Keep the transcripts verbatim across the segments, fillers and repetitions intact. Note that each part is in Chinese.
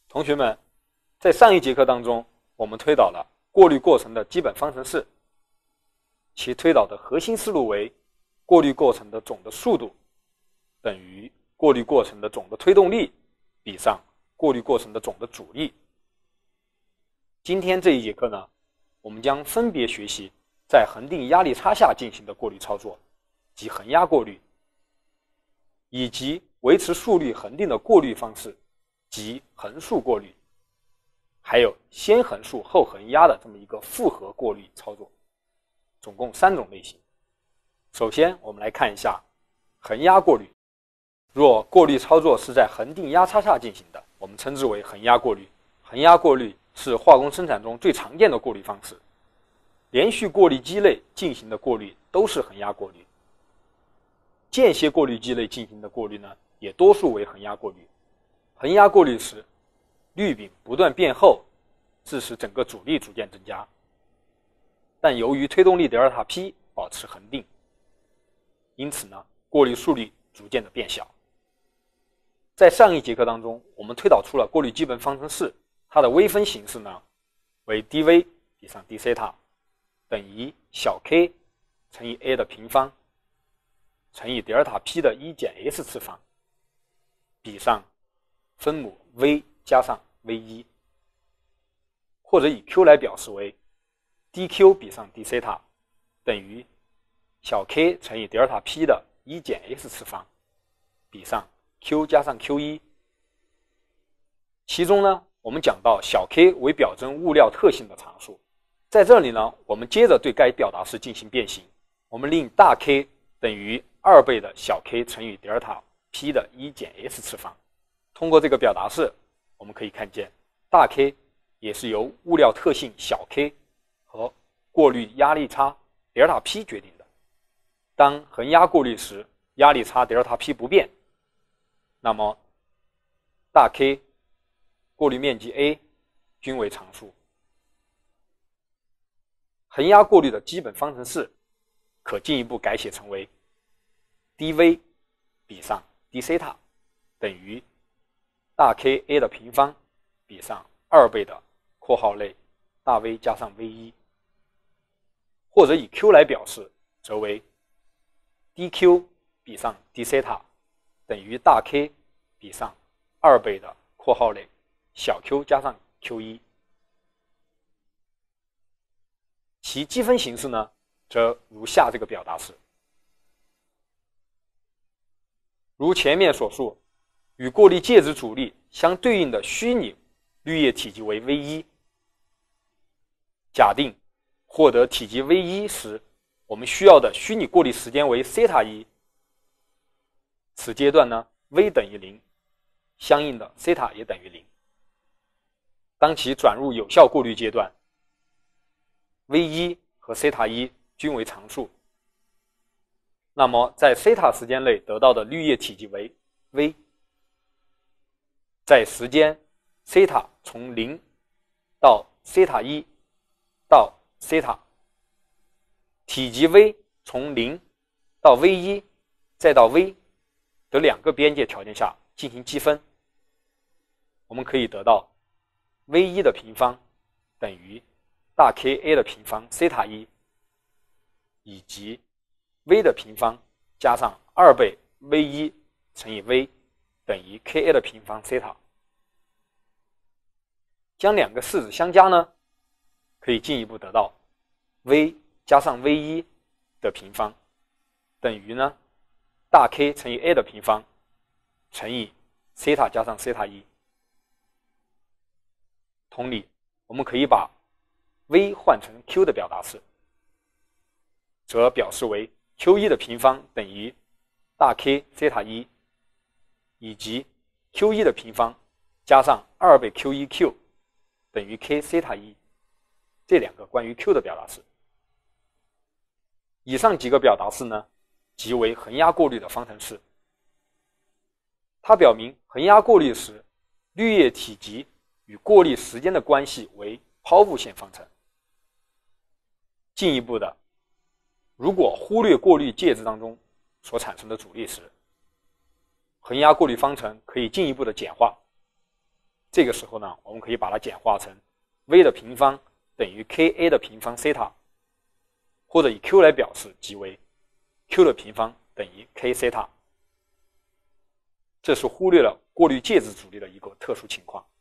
同学们，在上一节课当中，我们推导了过滤过程的基本方程式，其推导的核心思路为过滤过程的总的速度等于过滤过程的总的推动力比上过滤过程的总的阻力。今天这一节课呢，我们将分别学习在恒定压力差下进行的过滤操作，即恒压过滤，以及维持速率恒定的过滤方式，即恒速过滤，还有先恒速后恒压的这么一个复合过滤操作，总共三种类型。首先我们来看一下恒压过滤。若过滤操作是在恒定压差下进行的，我们称之为恒压过滤。恒压过滤是化工生产中最常见的过滤方式，连续过滤机内进行的过滤都是恒压过滤，间歇过滤机内进行的过滤呢，也多数为恒压过滤。恒压过滤时，滤柄不断变厚，致使整个阻力逐渐增加，但由于推动力德尔塔 P 保持恒定，因此呢，过滤速率逐渐的变小。在上一节课当中，我们推导出了过滤基本方程式，它的微分形式呢为 dV 比上 d 西塔等于小 k 乘以 a 的平方乘以德尔塔 P 的一减 s 次方比上分母 v 加上 v 一， 或者以 q 来表示为 dq 比上 d 西塔等于小 k 乘以德尔塔 P 的一减 s 次方比上 q 加上 q 一。 其中呢，我们讲到小 k 为表征物料特性的常数，在这里呢，我们接着对该表达式进行变形，我们令大 K 等于二倍的小 k 乘以德尔塔 P 的一减 s 次方。通过这个表达式，我们可以看见大 K 也是由物料特性小 k 和过滤压力差德尔塔 P 决定的。当恒压过滤时，压力差德尔塔 P 不变，那么大 K、过滤面积 A 均为常数。恒压过滤的基本方程式可进一步改写成为 dV 比上 d 西塔等于大 K A 的平方比上二倍的括号内大 V 加上 V 一， 或者以 Q 来表示，则为 dQ 比上 d 西塔等于大 K 比上二倍的括号内小 q 加上 q 一。 其积分形式呢，则如下这个表达式。如前面所述，与过滤介质阻力相对应的虚拟滤液体积为 V 一。 假定获得体积 V 一 时，我们需要的虚拟过滤时间为西塔一。此阶段呢 ，V 等于零，相应的西塔也等于零。当其转入有效过滤阶段 ，V 一 和西塔一均为常数，那么在西塔时间内得到的滤液体积为 V。在时间西塔从零到西塔一到西塔，体积 V 从零到 V 一 再到 V 的两个边界条件下进行积分，我们可以得到 V 一 的平方等于大 K A 的平方西塔一，以及 V 的平方加上二倍 V 一 乘以 V 等于 K A 的平方西塔。将两个式子相加呢，可以进一步得到 V 加上 V 一 的平方等于呢大 K 乘以 A 的平方乘以西塔加上西塔一。同理，我们可以把 V 换成 Q 的表达式，则表示为 Q 一 的平方等于大 K 西塔一，以及 Q 一 的平方加上二倍 Q 一 Q 等于 K 西塔一，这两个关于 Q 的表达式。以上几个表达式呢，即为恒压过滤的方程式。它表明恒压过滤时，滤液体积与过滤时间的关系为抛物线方程。进一步的，如果忽略过滤介质当中所产生的阻力时，恒压过滤方程可以进一步的简化， 这个时候呢，我们可以把它简化成 v 的平方等于 Ka 的平方西塔，或者以 Q 来表示，即为 Q 的平方等于 K 西塔。这是忽略了过滤介质阻力的一个特殊情况。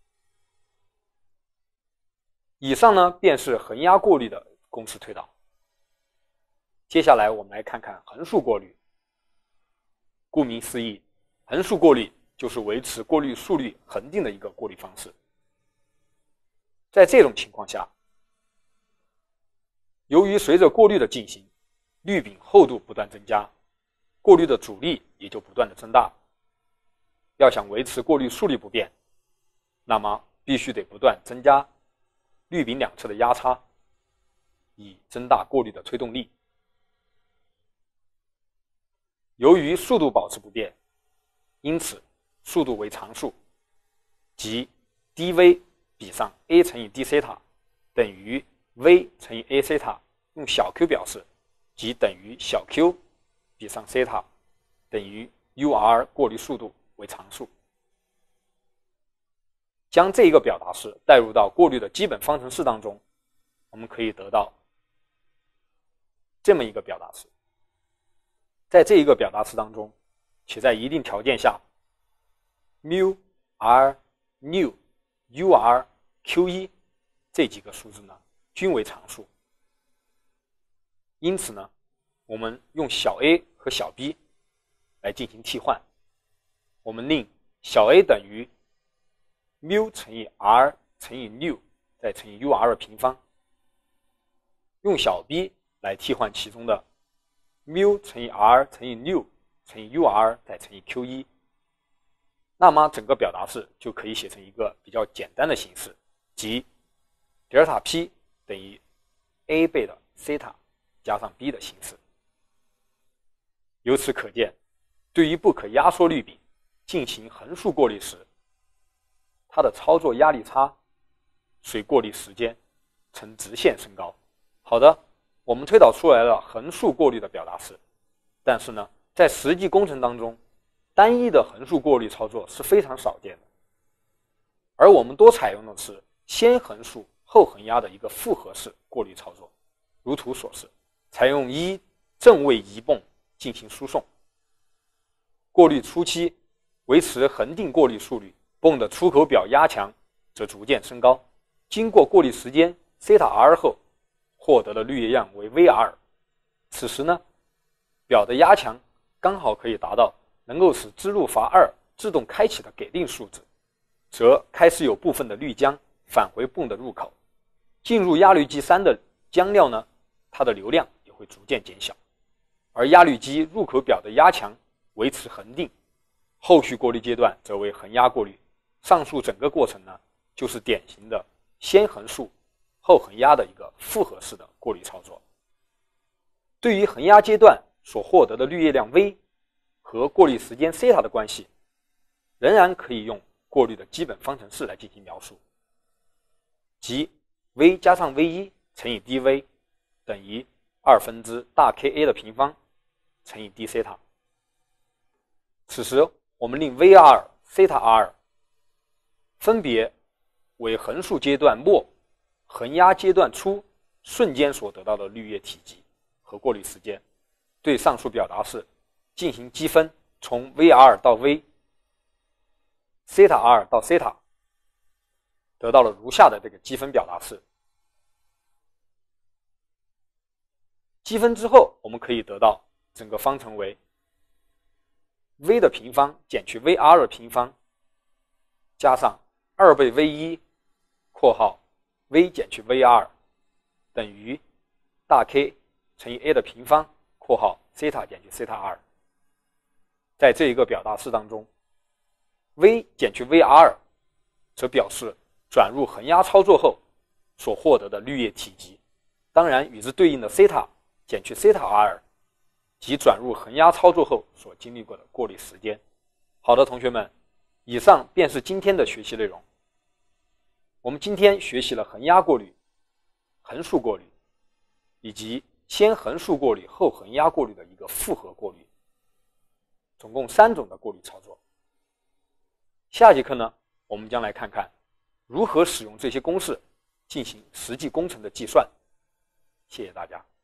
以上呢便是恒压过滤的公式推导。接下来我们来看看横束过滤。顾名思义，横束过滤就是维持过滤速率恒定的一个过滤方式。在这种情况下，由于随着过滤的进行，滤柄厚度不断增加，过滤的阻力也就不断的增大。要想维持过滤速率不变，那么必须得不断增加滤柄两侧的压差，以增大过滤的推动力。由于速度保持不变，因此速度为常数，即 dV 比上 a 乘以 d 西塔等于 v 乘以 a 西塔，用小 q 表示，即等于小 q 比上西塔等于 ur 过滤速度为常数。将这一个表达式带入到过滤的基本方程式当中，我们可以得到这么一个表达式。在这一个表达式当中，且在一定条件下 μ r nu ur q 一 这几个数字呢均为常数。因此呢，我们用小 a 和小 b 来进行替换，我们令小 a 等于 μ 乘以 r 乘以 nu 再乘以 ur 的平方，用小 b 来替换其中的 μ 乘以 r 乘以 nu 乘以 ur 再乘以 q 一，那么整个表达式就可以写成一个比较简单的形式，即德尔塔 p 等于 a 倍的西塔加上 b 的形式。由此可见，对于不可压缩滤柄进行横束过滤时，它的操作压力差随过滤时间呈直线升高。好的，我们推导出来了横束过滤的表达式，但是呢，在实际工程当中，单一的横束过滤操作是非常少见的，而我们多采用的是先横束后横压的一个复合式过滤操作。如图所示，采用一正位移泵进行输送。过滤初期维持恒定过滤速率，泵的出口表压强则逐渐升高。经过过滤时间西塔 r 后，获得的滤液量为 Vr。此时呢，表的压强刚好可以达到能够使支路阀二自动开启的给定数值，则开始有部分的滤浆返回泵的入口。进入压滤机三的浆料呢，它的流量也会逐渐减小，而压滤机入口表的压强维持恒定。后续过滤阶段则为恒压过滤。上述整个过程呢，就是典型的先横束后横压的一个复合式的过滤操作。对于恒压阶段所获得的滤液量 V 和过滤时间西塔的关系，仍然可以用过滤的基本方程式来进行描述，即 V 加上 V 一 乘以 dV 等于二分之大 Ka 的平方乘以 d 西塔。此时我们令 Vr、西塔 r 分别为横束阶段末、横压阶段初瞬间所得到的滤液体积和过滤时间，对上述表达式进行积分，从 Vr 到 V、西塔 r 到西塔，得到了如下的这个积分表达式。积分之后，我们可以得到整个方程为 v 的平方减去 Vr 的平方加上二倍 V 一 括号 V 减去 Vr 等于大 K 乘以 A 的平方括号西塔减去西塔 r。 在这一个表达式当中， V 减去 Vr 则表示转入横压操作后所获得的滤液体积，当然与之对应的西塔减去西塔 r 即转入横压操作后所经历过的过滤时间。好的，同学们，以上便是今天的学习内容。我们今天学习了横压过滤、横束过滤以及先横束过滤后横压过滤的一个复合过滤，总共三种的过滤操作。下节课呢，我们将来看看如何使用这些公式进行实际工程的计算。谢谢大家。